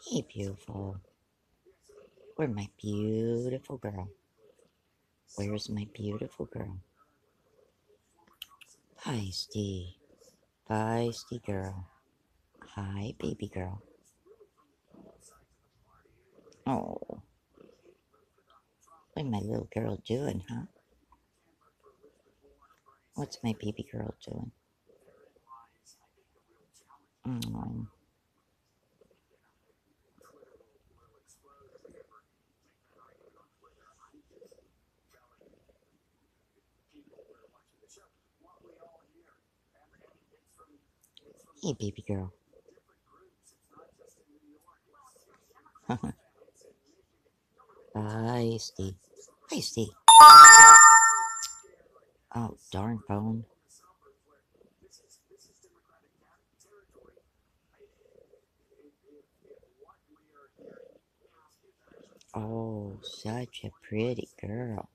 Hey, beautiful. Where's my beautiful girl? Where's my beautiful girl? Feisty. Feisty girl. Hi, baby girl. Oh, what my little girl doing, huh? What's my baby girl doing? Oh, hey, baby girl. Feisty. Feisty. Oh, darn phone. Oh, such a pretty girl.